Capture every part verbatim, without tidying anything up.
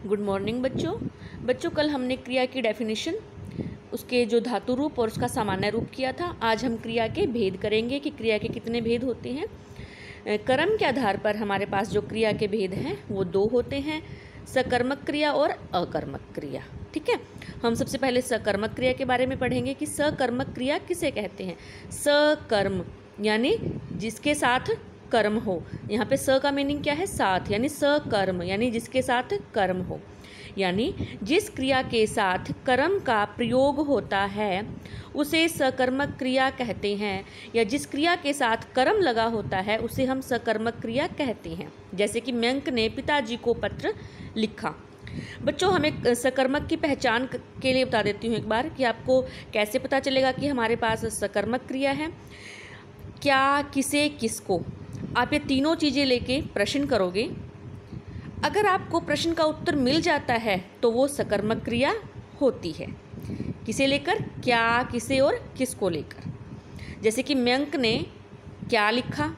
Good morning बच्चों। बच्चों कल हमने क्रिया की डेफिनेशन, उसके जो धातु रूप और उसका सामान्य रूप किया था। आज हम क्रिया के भेद करेंगे कि क्रिया के कितने भेद होते हैं। कर्म के आधार पर हमारे पास जो क्रिया के भेद हैं वो दो होते हैं, सकर्मक क्रिया और अकर्मक क्रिया। ठीक है, हम सबसे पहले सकर्मक क्रिया के बारे में पढ़ेंगे कि सकर्मक क्रिया किसे कहते हैं। सकर्म यानी जिसके साथ कर्म हो। यहाँ पे स का मीनिंग क्या है, साथ, यानी सकर्म यानी जिसके साथ कर्म हो, यानी जिस क्रिया के साथ कर्म का प्रयोग होता है उसे सकर्मक क्रिया कहते हैं, या जिस क्रिया के साथ कर्म लगा होता है उसे हम सकर्मक क्रिया कहते हैं। जैसे कि मयंक ने पिताजी को पत्र लिखा। बच्चों हमें सकर्मक की पहचान के लिए बता देती हूँ एक बार कि आपको कैसे पता चलेगा कि हमारे पास सकर्मक क्रिया है। क्या, किसे, किसको, आप ये तीनों चीज़ें लेके प्रश्न करोगे। अगर आपको प्रश्न का उत्तर मिल जाता है तो वो सकर्मक क्रिया होती है। किसे लेकर, क्या, किसे और किसको लेकर। जैसे कि मयंक ने क्या लिखा,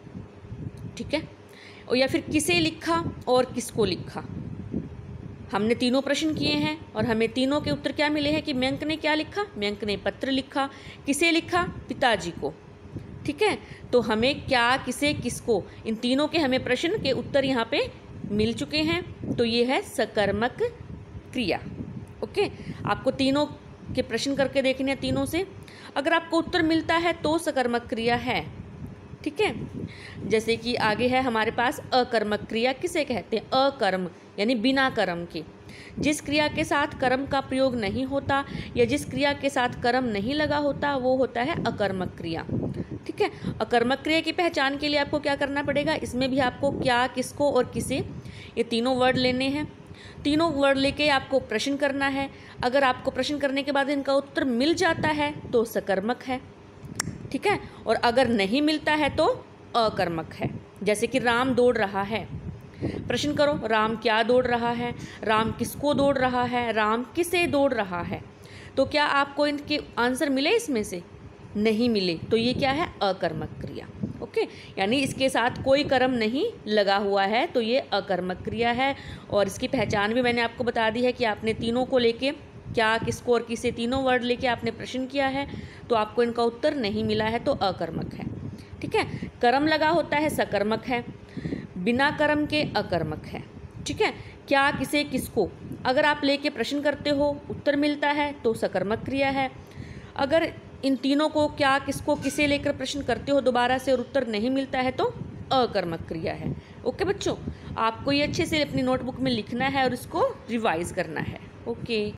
ठीक है, और या फिर किसे लिखा और किसको लिखा। हमने तीनों प्रश्न किए हैं और हमें तीनों के उत्तर क्या मिले हैं कि मयंक ने क्या लिखा, मयंक ने पत्र लिखा। किसे लिखा, पिताजी को। ठीक है, तो हमें क्या, किसे, किसको, इन तीनों के हमें प्रश्न के उत्तर यहाँ पे मिल चुके हैं, तो ये है सकर्मक क्रिया। ओके, आपको तीनों के प्रश्न करके देखने हैं। तीनों से अगर आपको उत्तर मिलता है तो सकर्मक क्रिया है। ठीक है, जैसे कि आगे है हमारे पास अकर्मक क्रिया किसे कहते हैं। अकर्म यानी बिना कर्म के, जिस क्रिया के साथ कर्म का प्रयोग नहीं होता या जिस क्रिया के साथ कर्म नहीं लगा होता वो होता है अकर्मक क्रिया। ठीक है, अकर्मक क्रिया की पहचान के लिए आपको क्या करना पड़ेगा, इसमें भी आपको क्या, किसको और किसे, ये तीनों वर्ड लेने हैं। तीनों वर्ड लेके आपको प्रश्न करना है। अगर आपको प्रश्न करने के बाद इनका उत्तर मिल जाता है तो सकर्मक है। ठीक है, और अगर नहीं मिलता है तो अकर्मक है। जैसे कि राम दौड़ रहा है, प्रश्न करो राम क्या दौड़ रहा है, राम किसको दौड़ रहा है, राम किसे दौड़ रहा है। तो क्या आपको इनके आंसर मिले, इसमें से नहीं मिले, तो ये क्या है, अकर्मक क्रिया। ओके, यानी इसके साथ कोई कर्म नहीं लगा हुआ है तो ये अकर्मक क्रिया है। और इसकी पहचान भी मैंने आपको बता दी है कि आपने तीनों को लेके, क्या, किसको और किसे, तीनों वर्ड लेके आपने प्रश्न किया है तो आपको इनका उत्तर नहीं मिला है तो अकर्मक है। ठीक है, कर्म लगा होता है सकर्मक है, बिना कर्म के अकर्मक है। ठीक है, क्या, किसे, किसको अगर आप लेके प्रश्न करते हो उत्तर मिलता है तो सकर्मक क्रिया है। अगर इन तीनों को, क्या, किसको, किसे लेकर प्रश्न करते हो दोबारा से और उत्तर नहीं मिलता है तो अकर्मक क्रिया है। ओके बच्चों, आपको ये अच्छे से अपनी नोटबुक में लिखना है और इसको रिवाइज करना है। ओके।